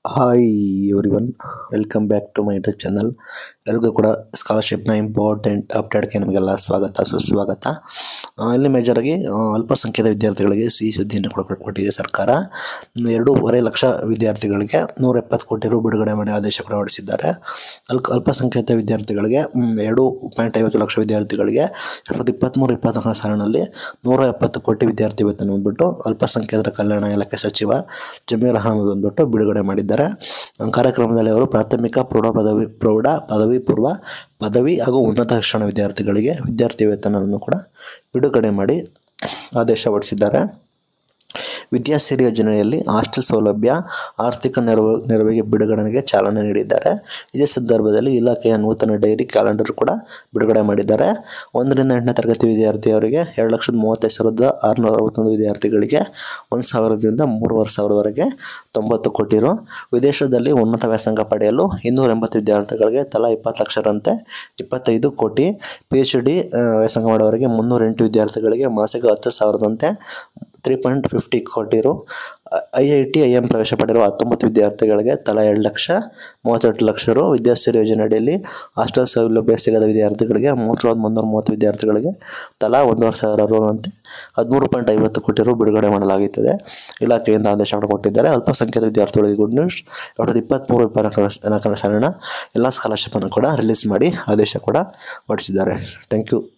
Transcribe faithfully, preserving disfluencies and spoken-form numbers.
Hi everyone, welcome back to my YouTube channel. ಎಲ್ಲರಿಗೂ ಕೂಡ ಸ್ಕಾಲರ್ಶಿಪ್ನ important ಅಪ್ಡೇಟ್ಗೆ ನಿಮಗೆಲ್ಲ ಸ್ವಾಗತ ಸುಸ್ವಾಗತ. ಇಲ್ಲಿ ಮೇಜರಾಗಿ ಅಲ್ಪಸಂಖ್ಯಾತ ವಿದ್ಯಾರ್ಥಿಗಳಿಗೆ ಸಿಹಿ ಸುದ್ದಿಯನ್ನು ಕೂಡ ಕೊಟ್ಟಿದೆ ಸರ್ಕಾರ. ಎರಡೂವರೆ ಲಕ್ಷ ವಿದ್ಯಾರ್ಥಿಗಳಿಗೆ ನೂರ ಎಪ್ಪತ್ತು ಕೋಟಿ ರು ಬಿಡುಗಡೆ ಮಾಡಿ ಆದೇಶ ಕೂಡ ಹೊರಡಿಸಿದ್ದಾರೆ. ಅಲ್ಪ ಅಲ್ಪಸಂಖ್ಯಾತ ವಿದ್ಯಾರ್ಥಿಗಳಿಗೆ ಎರಡು ಪಾಯಿಂಟ್ ಐವತ್ತು ಲಕ್ಷ ವಿದ್ಯಾರ್ಥಿಗಳಿಗೆ ಎರಡು ಸಾವಿರದ ಇಪ್ಪತ್ತ್ಮೂರು ಇಪ್ಪತ್ತ್ನಾಲ್ಕನೇ ಸಾಲಿನಲ್ಲಿ ನೂರ ಎಪ್ಪತ್ತು ಕೋಟಿ ವಿದ್ಯಾರ್ಥಿ ವೇತನ ಬಂದ್ಬಿಟ್ಟು ಅಲ್ಪಸಂಖ್ಯಾತರ ಕಲ್ಯಾಣ ಇಲಾಖೆ ಸಚಿವ ಜಮೀರ್ ಅಹಮದ್ ಬಂದ್ಬಿಟ್ಟು ಬಿಡುಗಡೆ ಮಾಡಿದ್ದಾರೆ. ಕಾರ್ಯಕ್ರಮದಲ್ಲಿ ಅವರು ಪ್ರಾಥಮಿಕ ಪ್ರೌಢ ಪದವಿ ಪ್ರೌಢ ಪದವಿ ಪೂರ್ವ ಪದವಿ ಹಾಗೂ ಉನ್ನತ ಶಿಕ್ಷಣ ವಿದ್ಯಾರ್ಥಿಗಳಿಗೆ ವಿದ್ಯಾರ್ಥಿ ವೇತನವನ್ನು ಕೂಡ ಬಿಡುಗಡೆ ಮಾಡಿ ಆದೇಶ ಹೊರಡಿಸಿದ್ದಾರೆ. ವಿದ್ಯಾಸಿರಿ ಯೋಜನೆಯಲ್ಲಿ ಹಾಸ್ಟೆಲ್ ಸೌಲಭ್ಯ, ಆರ್ಥಿಕ ನೆರವು ನೆರವಿಗೆ ಬಿಡುಗಡೆಗೆ ಚಾಲನೆ ನೀಡಿದ್ದಾರೆ. ಇದೇ ಸಂದರ್ಭದಲ್ಲಿ ಇಲಾಖೆಯ ನೂತನ ಡೈರಿ ಕ್ಯಾಲೆಂಡರ್ ಕೂಡ ಬಿಡುಗಡೆ ಮಾಡಿದ್ದಾರೆ. ಒಂದರಿಂದ ಎಂಟನೇ ತರಗತಿ ವಿದ್ಯಾರ್ಥಿಯವರಿಗೆ ಎರಡು ಲಕ್ಷದ ಮೂವತ್ತೈದು ಸಾವಿರದ ಆರುನೂರ ಅರವತ್ತೊಂದು ವಿದ್ಯಾರ್ಥಿಗಳಿಗೆ ಒಂದು ಸಾವಿರದಿಂದ ಮೂರುವರೆ ಸಾವಿರವರೆಗೆ ತೊಂಬತ್ತು ಕೋಟಿ ರು. ವಿದೇಶದಲ್ಲಿ ಉನ್ನತ ವ್ಯಾಸಂಗ ಪಡೆಯಲು ಇನ್ನೂರ ಎಂಬತ್ತು ವಿದ್ಯಾರ್ಥಿಗಳಿಗೆ ತಲಾ ಇಪ್ಪತ್ತು ಲಕ್ಷರಂತೆ ಇಪ್ಪತ್ತೈದು ಕೋಟಿ. ಪಿ ಎಚ್ ಡಿ ವ್ಯಾಸಂಗ ಮಾಡುವವರಿಗೆ ಮುನ್ನೂರ ಎಂಟು ವಿದ್ಯಾರ್ಥಿಗಳಿಗೆ ಮಾಸಿಕ ಹತ್ತು ಸಾವಿರದಂತೆ ತ್ರೀ ಪಾಯಿಂಟ್ ಫಿಫ್ಟಿ ಕೋಟಿ ರು. I I T I M ಪ್ರವೇಶ ಪಡೆಯುವ ಹತ್ತೊಂಬತ್ತು ವಿದ್ಯಾರ್ಥಿಗಳಿಗೆ ತಲಾ ಎರಡು ಲಕ್ಷ ಮೂವತ್ತೆಂಟು ಲಕ್ಷ ರು. ವಿದ್ಯಾಸಿರಿ ಯೋಜನೆ ಅಡಿಯಲ್ಲಿ ಹಾಸ್ಟೆಲ್ ಸೌಲಭ್ಯ ಸಿಗದ ವಿದ್ಯಾರ್ಥಿಗಳಿಗೆ ಮೂರು ಸಾವಿರದ ಮುನ್ನೂರ ಮೂವತ್ತು ವಿದ್ಯಾರ್ಥಿಗಳಿಗೆ ತಲಾ ಒಂದೂವರೆ ಸಾವಿರ ರು ಅಂತೆ ಹದಿಮೂರು ಪಾಯಿಂಟ್ ಐವತ್ತು ಕೋಟಿ ರು ಬಿಡುಗಡೆ ಮಾಡಲಾಗುತ್ತದೆ. ಇಲಾಖೆಯಿಂದ ಆದೇಶ ಕೊಟ್ಟಿದ್ದಾರೆ. ಅಲ್ಪಸಂಖ್ಯಾತ ವಿದ್ಯಾರ್ಥಿಗಳಿಗೆ ಗುಡ್ ನ್ಯೂಸ್. ಎರಡು ಸಾವಿರದ ಇಪ್ಪತ್ತ್ಮೂರು ಇಪ್ಪತ್ತ್ನಾಲ್ಕನೇ ಸಾಲಿನ ಎಲ್ಲ ಸ್ಕಾಲರ್ಶಿಪ್ಪನ್ನು ಕೂಡ ರಿಲೀಸ್ ಮಾಡಿ ಆದೇಶ ಕೂಡ ಹೊರಡಿಸಿದ್ದಾರೆ. Thank you.